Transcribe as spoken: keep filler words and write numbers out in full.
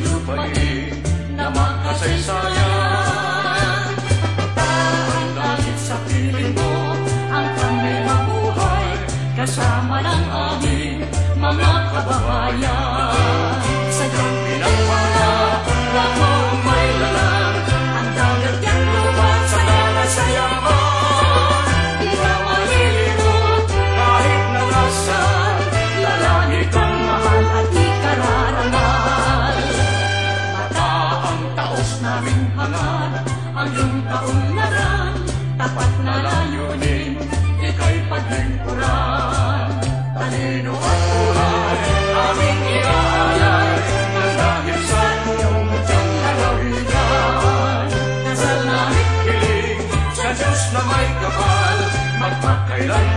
lupain na makasaysayan. Ang langit sa piling mo, ang kami mabuhay, kasama ng aming mga kababayan. Sadyang pinagpala mo may lalang, ang dagat yan lupat sa kasayaman. Di na malilimot kahit nalasan, lalaki kang mahal at di kararangal. Mata ang taos naming hangal, ang iyong kaunlaran, tapat na layunin, ika'y paglingkuran. Talino at kulay, aming iaalay, nang dahil sa iyong mutyang lalawigan. Dasal namin hiling sa Diyos na may kapal, magpakailan